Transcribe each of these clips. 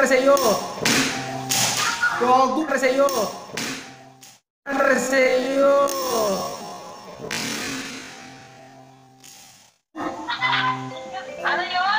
sa'yo. Gogo para sa'yo. Para sa'yo. Ano yun?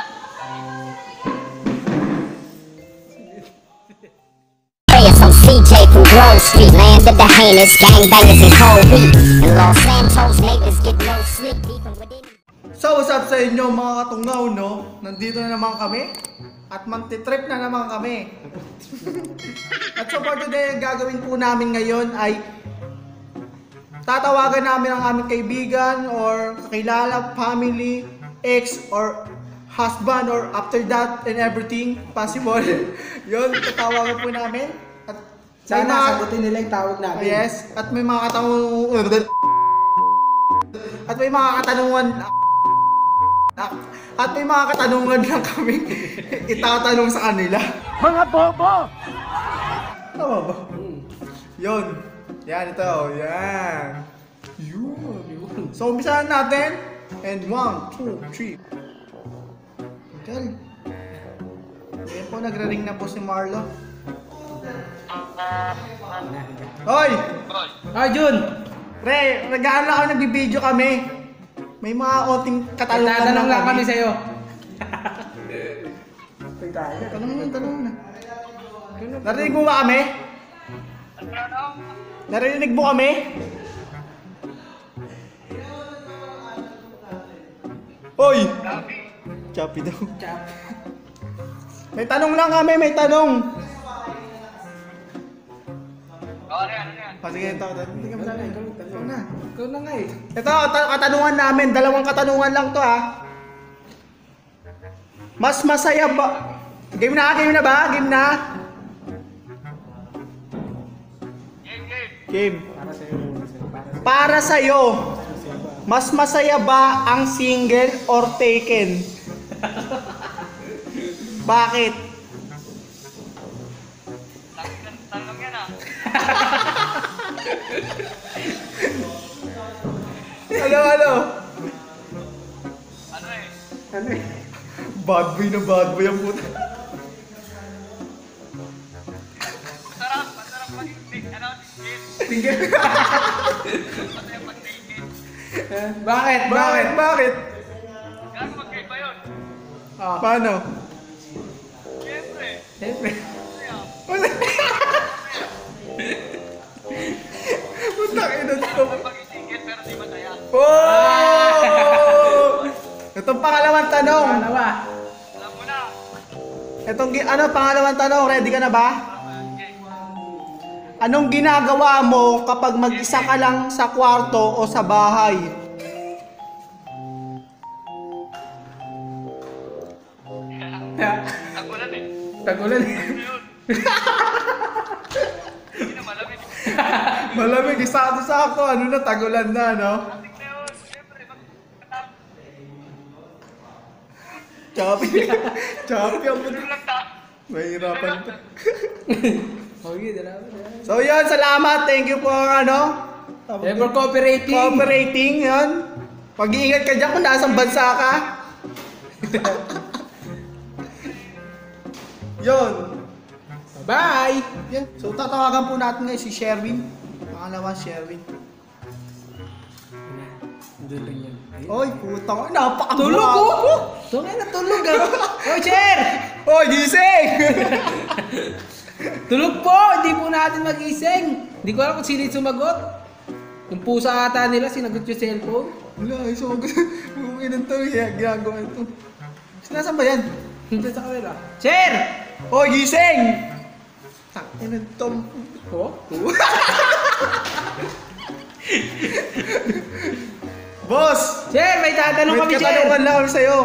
Some CJ from Grove Street, land of the heinous gangbangers and cold wheat. And Los Santos neighbors get no sleep even within. So what's up sa inyo mga katungaw, no? Nandito na naman kami at magti-trip na naman kami. At so for today, ang gagawin po namin ngayon ay tatawagan namin ang aming kaibigan or kakilala, family, ex or husband or after that and everything possible. Yun, tatawagan po namin. At Sana sagutin nila yung tawag namin. yes, at may mga katanungan lang kami itatanong sa kanila. Mga bobo! Tama ba? Yun. Yan ito. Yan. Yun. So, umpisahan natin. And 1, 2, 3. Hotel. Ayan po, nagre-ring na po si Marlo. Hoy! Ah, Jun! Pre, nag-ano lang kami, nagbibideo kami. May mga onting katanungan Tatanong lang kami sa'yo. Tanong na. Narinig mo ba kami? Narinig mo kami? Hoy! Choppy daw. May tanong lang kami, may tanong. Ano yan? Sige, ito. Hindi ka masala. Ikaw na. Ikaw na nga eh. Ito, katanungan namin. 2 katanungan lang to ha. Mas masaya ba? Game na ba? Game na? Game. Para sa'yo, mas masaya ba ang single or taken? Bakit? Tanong yan ah. Ano? Ano eh? Bad boy ang puta. Masarap mag-stick. Ano? Single. Masarap mag-stick. Bakit? Bakit? Gaano magkaiba yun? Paano? Siyempre. Siyempre. Putang ina to. Pag-isingit pero di masaya. Oh! Itong pangalawang tanong. Pangalawa. Alam mo na. Pangalawang tanong. Ready ka na ba? Anong ginagawa mo kapag mag-isa ka lang sa kwarto o sa bahay? Tagulan eh. Tagulan. Ano yun? Hindi na malamig. Malamig, sakto. Ano na, tagulan na, no? Ating na yun. Siyempre. Choppy ang puto. Lang ta. Mahirapan pa. Okay, dalawa. So yun, salamat. Thank you for For cooperating. cooperating, yun. Pag-iingat ka dyan kung nasang bansa ka. Yun. Bye! Yan. So tatawagan po natin ngayon si Sherwin. Pangalawa, Sherwin. Dulo yan. Oy, putang, napakagwapo. Tulog ko! Tungay na tulog ah! Oh, Cher! Oy, gising! Tulog po! Hindi po natin magising! Hindi ko alam kung sino yung sumagot. Yung pusa ata nila, sinagot yung cellphone. Wala, ay sumagot. Inan to, ginagawa ito. Nasaan ba yan? Hindi sa kamera. Cher! Oy, gising! Inan to. Oh? Boss! Cher, may tatanong kami, May Cher! katanungan lang kami sa'yo.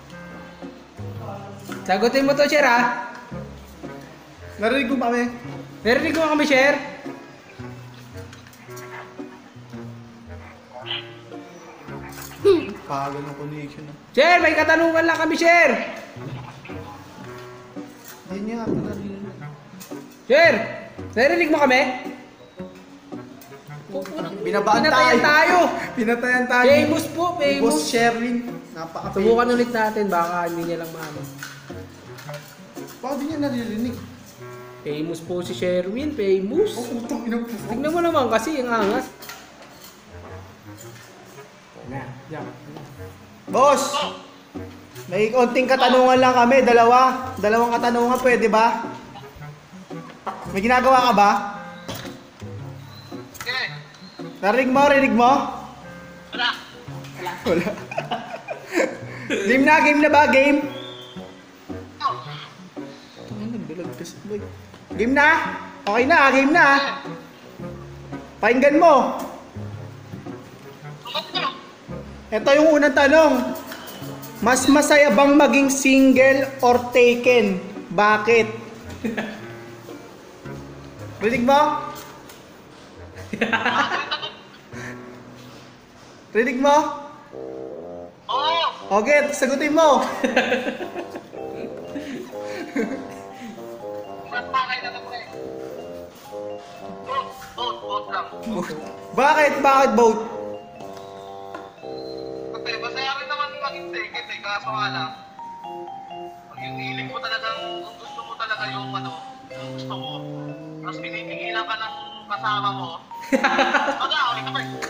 Sagutin mo to, Cher, ha? Narinig mo ba kami? Narinig mo kami, Cher? Pagal ng connection. Cher, may katanungan lang kami, Cher! Hindi niya ako narinig. Cher! Narinig mo kami? Binabaan Pinatayan tayo! Pinatayan tayo. Famous po, Boss famous! Sherwin. Napaka-famous. Subukan ulit natin, baka hindi niya lang maano. Bakit di niya naririnig? Famous po si Sherwin, famous. Oh, utang ina po. Tignan mo naman kasi ang angas. Na, yan. Boss! May konting katanungan lang kami, dalawang katanungan, pwede ba? May ginagawa ka ba? Okay. Rinig mo? Wala. Wala. Game na ba? Game? Game na? Okay na, game na. Pakinggan mo. Ito yung unang tanong. Mas masaya bang maging single or taken? Bakit? Rinig mo? Rinig mo? Oo. Okay, sagutin mo. Mas bakay na to, pre. Vote lang. Bakit? Bakit both? Kasi masaya rin naman maging ticket eh, kaso nga lang. Pag yung hiling mo talagang, kung gusto mo talaga yung yung gusto mo, tapos pinipigilan ka ng kasama mo, mag-aaway ka pa rin.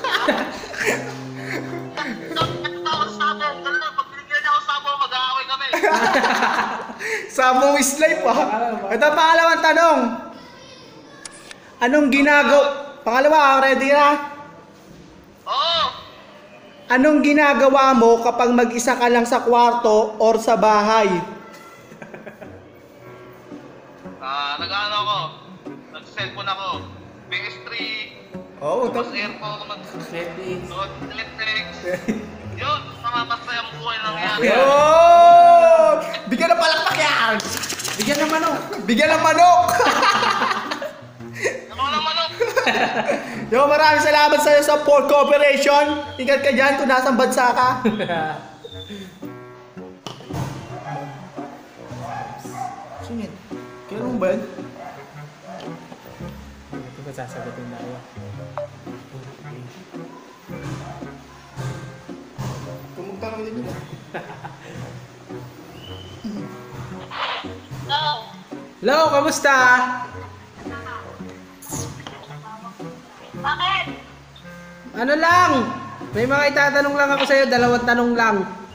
Tapos sabo, gano'n lang, pag pinigilan niya ako sabo, mag-aaway kami. Sabong is life ha. Ito pangalawang tanong. Anong ginagawa? Pangalawa, ready na? Oo. Anong ginagawa mo kapag mag-isa ka lang sa kwarto or sa bahay? Nag-ano ako, nag-cellphone ako, PS3, Oo, tapos airphone, Netflix. Netflix. Yun, mga masayang buhay lang yan. Yun! Bigyan ng palakpak yan! Bigyan naman oh. Bigyan ng manok! Ano lang manok? Yo, maraming salamat sa iyo sa for cooperation. Ingat ka dyan kung nasang bansa ka. Singit. Kailan mo ba yan? Ito ba sasagutin na ako? Tumugtanong din yun. Hello, kamusta? Bakit? Ano lang? May mga itatanong lang ako sa'yo, dalawang tanong lang.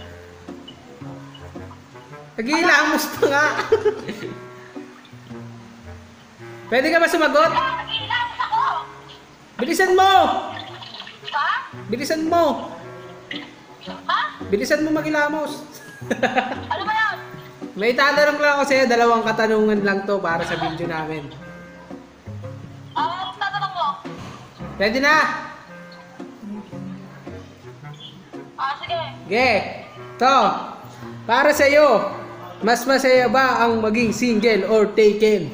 Nag-iilamos pa nga. Pwede ka ba sumagot? Nag-iilamos ako! Bilisan mo! Ha? Bilisan mo! Ha? Bilisan mo mag-ilamos. Ano ba yan? May itatanong lang ako sa'yo, dalawang katanungan lang to para sa video namin. Ang tatanong mo? Ready na? Sige. Ge! To! Para sa'yo, mas masaya ba ang maging single or taken?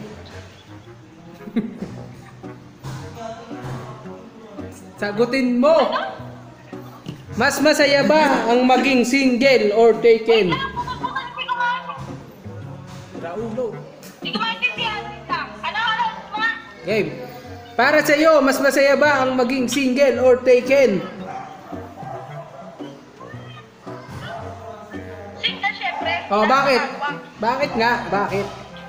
Sagutin mo! Mas masaya ba ang maging single or taken? Hindi ko ma- Raulo. Hindi ko maintindihan. Ano mga? Game. Para sa iyo, mas masaya ba ang maging single or taken? Single, syempre. Oh, bakit? Bakit nga? Bakit?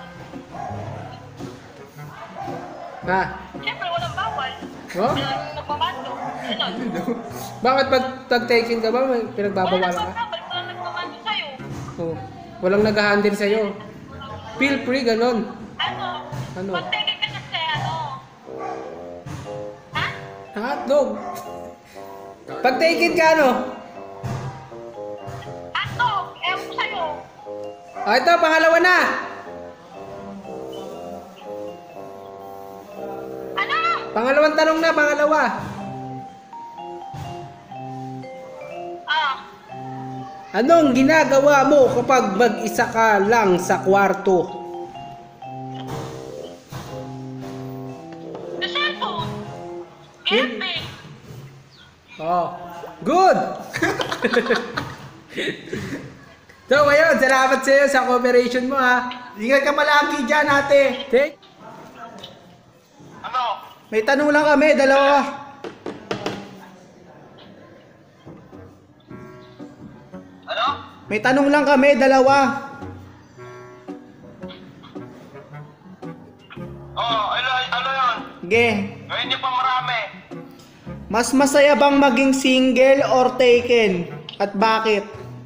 Ha? Syempre, walang bawal. Oh? Walang nagmamando. Ganun. Bakit pag taken ka ba, may Wala pinagbabawalan nang ka? bawal. Walang nagmamando sa'yo. Oh. Walang nag-handle sa iyo. Feel free ganon. Ano? Ano? Pag taken ka kasi, ano? Ha? Hotdog. Pag taken ka ano? Ano? Ewan ko sa'yo. Ah, ito, pangalawa na. Ano? Pangalawang tanong na, pangalawa. Anong ginagawa mo kapag mag-isa ka lang sa kwarto? Sa cellphone. Gaming. Oh, good! So, ngayon, salamat sa iyo sa cooperation mo ha. Ingat ka malagi dyan, ate. Take. Ano? May tanong lang kami, dalawa. Ano? May tanong lang kami, dalawa. Ano yun? Ge. Ngayon niyo pa marami. Mas masaya bang maging single or taken? At bakit?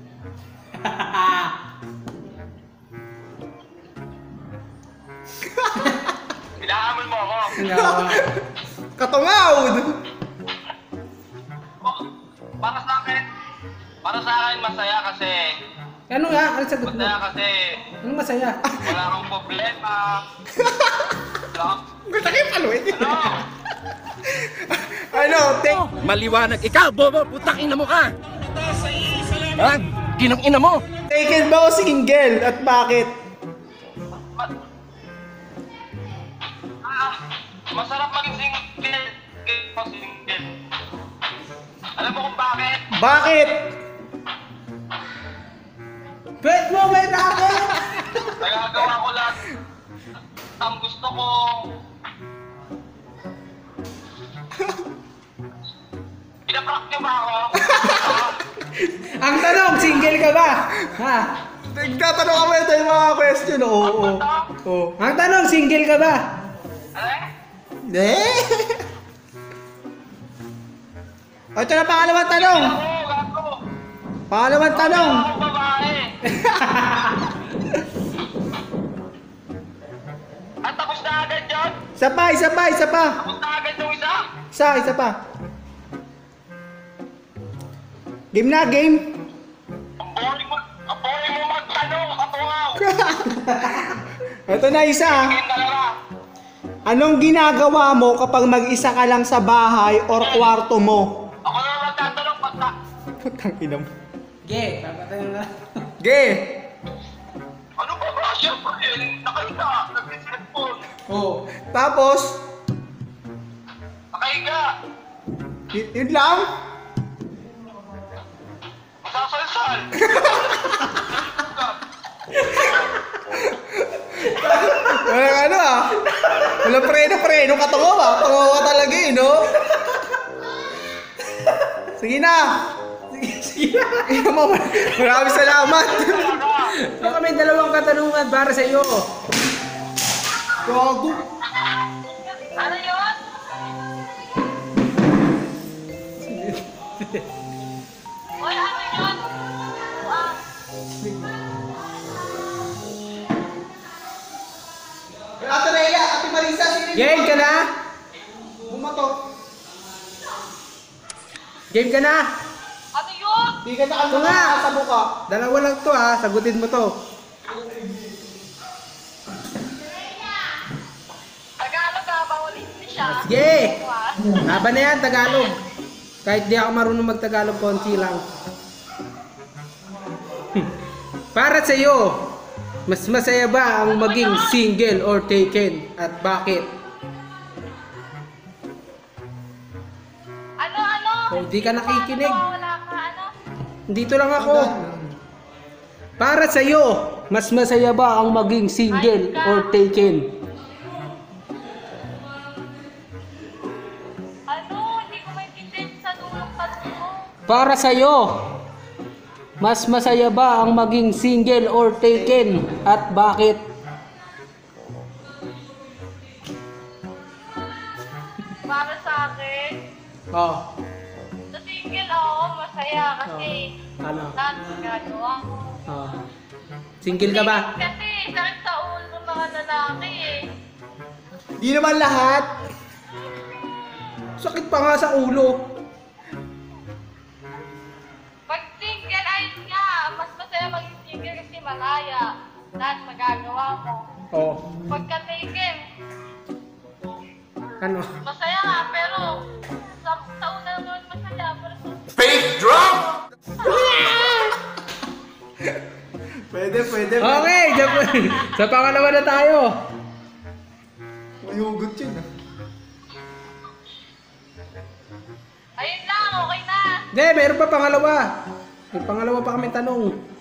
Pinahamon mo ako. Katungawd! Para sa akin masaya kasi Ano nga? Ano sagot mo? Anong masaya? wala akong problema. Gusto kayo paluin. Ano? Ano? Maliwanag ikaw, bobo, putang ina mo ka! Ha? Ginang ina mo! Taken ba o single? At bakit? Masarap maging single. Alam mo kung bakit? Bakit? Bet mo, may bakit? Nagagawa ko lahat ang gusto ko. Pinaprak niyo ba ako? Ang tanong, single ka ba? Ha? Nagtatanong ka ba ito yung mga question? Oo. Oo. Ang tanong, single ka ba? Ano? Ito na pangalawang tanong. Gago. Pangalawang tanong. Ako babae. At tapos na agad yun? Isa pa. Tapos na agad yung isa? Isa pa. Game na, game. Ang boring mo magtanong, katungaw. Ito na isa. Game dalawa. Anong ginagawa mo kapag mag-isa ka lang sa bahay or kwarto mo? Ako na magtatanong pagka. Putang ina mo. Ge, papatanong na. Ge. Ano ba ba? Siyempre, nakahiga. Nag-cellphone. Oo. Tapos, Nakahiga. yun lang? Masasalsal. Walang ano ah. Walang preno. Katungo ah. Tungo ka talaga eh, no? Sige na. Maraming salamat. Baka may dalawang katanungan para sa iyo. Gago. Ano yun? Wala ano yun? Ate Rhea, Ate Marisa, sino Game ka na? bumato? Game ka na? Ano yun? Di ka na Ito nga. sa buka. Dalawa lang to ha, sagutin mo to. Tagalog ka ba? Ulit siya. Sige! Laban na yan, Tagalog. Kahit di ako marunong mag-Tagalog, konti lang. Para sa iyo, mas masaya ba ang maging single or taken? At bakit? Ano? Oh, di ka nakikinig. Wala ka, ano? Dito lang ako. Para sa iyo, mas masaya ba ang maging single or taken? Ano? Hindi ko maintindihan sa dulong tanong mo. Para sa iyo, mas masaya ba ang maging single or taken? At bakit? Para sa akin, Oh, sa single ako, masaya kasi ano? lahat ng ginagawa ko. Oh. Single ka ba? Kasi sakit sa ulo ng mga lalaki eh. Di naman lahat. Sakit pa nga sa ulo. Pag single, ayun nga, mas masaya maging single kasi malaya. Lahat magagawa mo. Oh, Pagka taken, ano? masaya nga, pero sa una naman masaya, pero sa Pwede. Okay, sa pangalawa na tayo. May hugot yun ah. ayun lang, okay na. Hindi, meron pa pangalawa. May pangalawa pa kami tanong.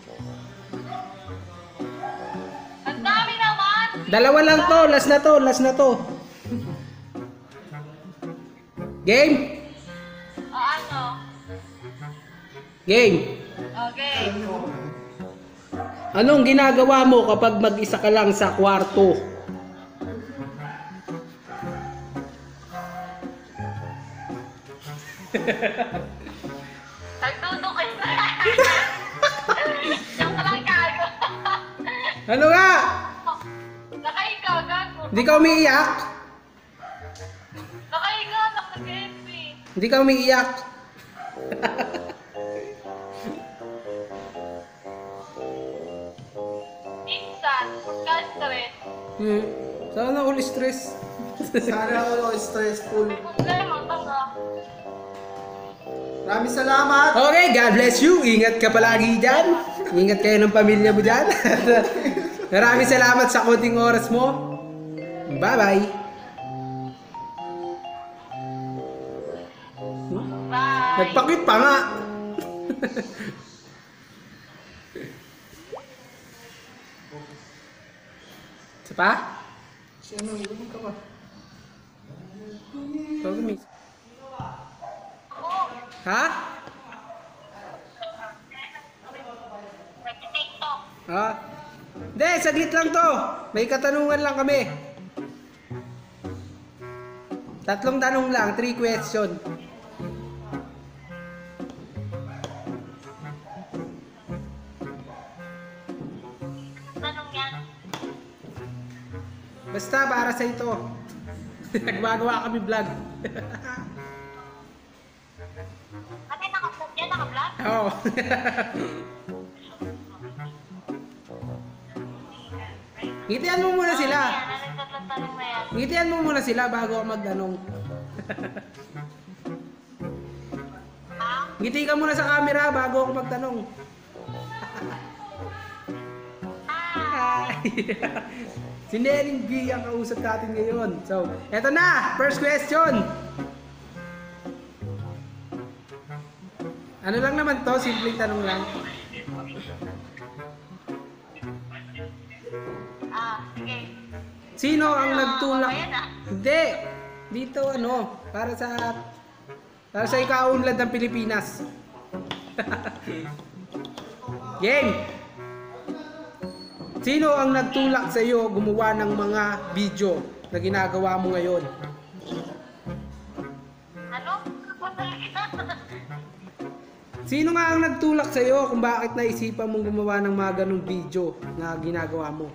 Ang dami naman. Dalawa lang to, last na to. Game? Ano? Game. Okay. Anong ginagawa mo kapag mag-isa ka lang sa kwarto? Nagdudukit na. Joke lang gago. Ano nga? Nakahiga, gago. Hindi ka umiiyak? Nakahiga, naka-MP. Hindi ka umiiyak? Minsan, ka-stress. Sana all stress. Sana all stressful. May problema, tanga. Maraming salamat. Okay, God bless you. Ingat ka palagi dyan. Ingat kayo ng pamilya mo dyan. Maraming salamat sa konting oras mo. Bye-bye. Bye. Nagpakit pa nga. Isa pa? Sino, ilan ka ba? Ha? Nag-TikTok. Ha? Hindi, saglit lang to. May katanungan lang kami. 3 tanong lang, 3 question. Tanong yan. Basta para sa ito. Nagmagawa kami vlog. Ate, naka-vlog yan, naka-vlog? Oo. Ngitian mo muna sila. Yan, ano yung tatlong tanong na yan? Ngitian mo muna sila bago ako magtanong. Ha? Ngiti ka muna sa camera bago ako magtanong. Hi! Si Nening B ang kausap natin ngayon. So, eto na! First question! Ano lang naman to? Simpleng tanong lang. Sige. Sino ang nagtulak? Ayan ah. Hindi! Dito ano? Para sa ikaunlad ng Pilipinas. Game! Sino ang nagtulak sa iyo gumawa ng mga video na ginagawa mo ngayon? Ano? Ano talaga? Sino nga ang nagtulak sa iyo kung bakit naisipan mong gumawa ng mga ganung video na ginagawa mo?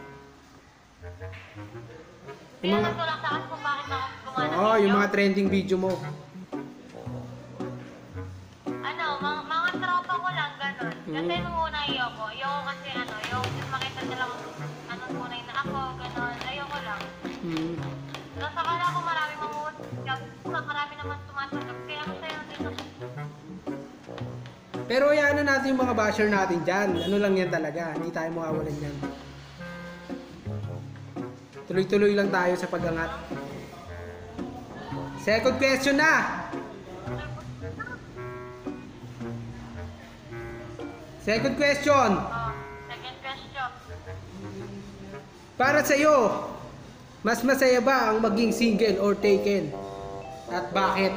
Sino nagtulak sa akin kung bakit ako gumawa ng Oo, video? yung mga trending video mo. Ano, mga tropa ko lang, ganun. Kasi nung una ayoko kasi ano, yung makita nilang ano tunay na ako, ganun, ayoko lang. Hmm. Tapos akala ko marami marami naman tumatanggap, kaya ako sa'yo dito. Pero yan na natin yung mga basher natin dyan. Ano lang yan talaga. Hindi tayo mawawalan yan. Tuloy-tuloy lang tayo sa pag-angat. Second question na! Second question. Second question. Para sa iyo, mas masaya ba ang maging single or taken? At bakit?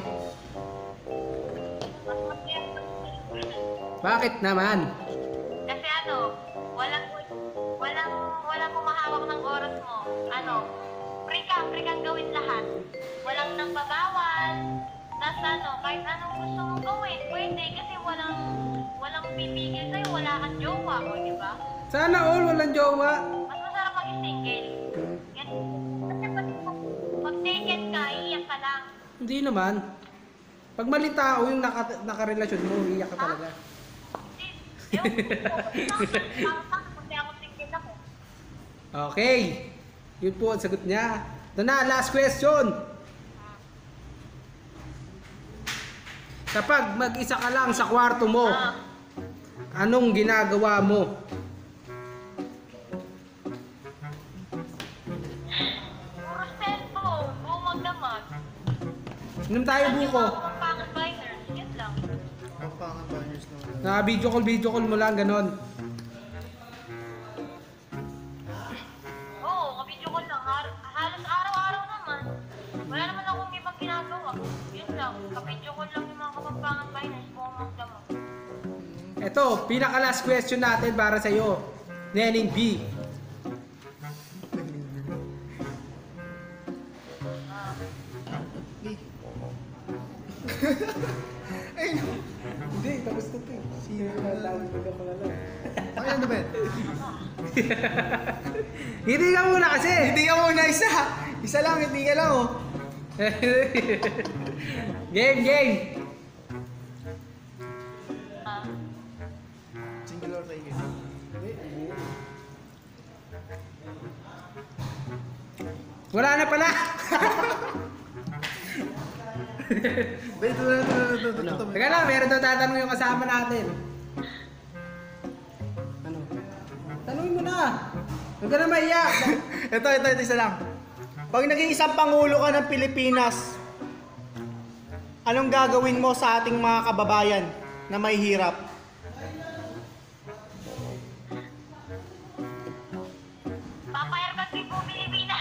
Bakit naman? Kasi ano, walang kumahawak ng oras mo. Ano, free kang gawin lahat. Walang nang babawal. Tapos ano, kahit anong gusto mong gawin, pwede kasi walang pipigil sa'yo, wala kang jowa, o di ba? Sana all walang jowa. Mas masarap maging single. Yan. Kasi pag taken ka, iiyak ka lang. Hindi naman. Pag mali tao yung nakarelasyon mo, iiyak ka talaga. Kasi ako single ako. Okay. Yun po ang sagot niya. Ito na, last question. Kapag mag-isa ka lang sa kwarto mo, anong ginagawa mo? Puro cellphone, bumag naman. Inom tayo buko. Ang pangit biners, yun lang. Ang pangat banners lang. Na video call mo lang, ganon. Oo, kabidyo ko lang. Halos araw-araw naman. Wala naman akong ibang ginagawa. Yun lang, kabidyo ko lang yung mga kapampangan biners, bumag naman. Ito, pinaka last question natin para sa iyo. Nening B. Ay, Hindi, tapos na to. Sino na tawag ko pa lang. ay, ano ba? Hindi ka muna kasi. Hindi ka muna isa. Isa lang, hindi ka lang oh. Game. Ah, Singular tayo yun. Wala na pala. Ito. Teka lang, meron daw tatanong yung kasama natin. Ano? Tanungin mo na. Huwag ka na maiyak. Ito, isa lang. Pag naging isang pangulo ka ng Pilipinas, anong gagawin mo sa ating mga kababayan na may hirap? Papayarkat din po Pilipinas.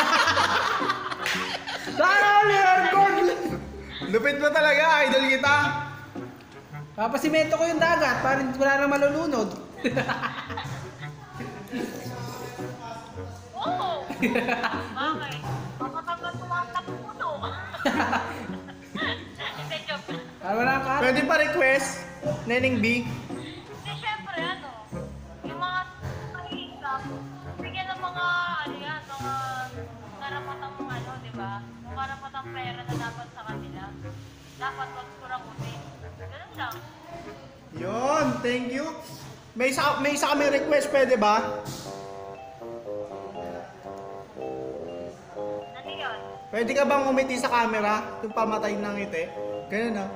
Sana all aircon! Lupit mo talaga, idol kita. Papasimento ko yung dagat para wala nang malulunod. Oo. Bakit? Makakagad tumaktak puso. Hindi, joke. Para wala ka. Pwede pa request, Neneng B. Hindi, syempre, ano, yung mga mahihirap, bigyan ng mga, ano yan, mga karapatang ano, di ba? Yung karapatang pera na dapat sa kanila. Dapat wag kurakutin. Ganun lang. Yon, thank you. May isa kami request, pwede ba? Ano yun? Pwede ka bang umiti sa camera? Yung pamatay ng ngiti? Ganun na.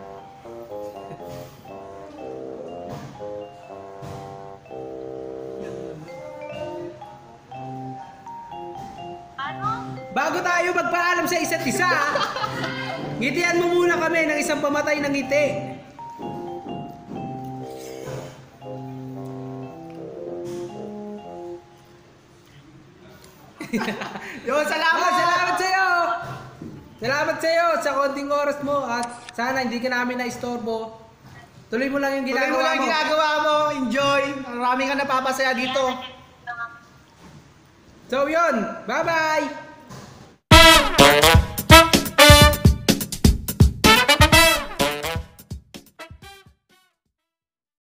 Ano? Bago tayo magpaalam sa isa't isa, ngitian mo muna kami ng isang pamatay ng ngiti. Yon, salamat! Salamat sa iyo. Salamat sa iyo sa konting oras mo at sana hindi ka namin na-istorbo. Tuloy mo lang yung Tuloy mo ginagawa lang mo. ginagawa mo. Enjoy. Marami ka napapasaya dito. So yun, bye-bye!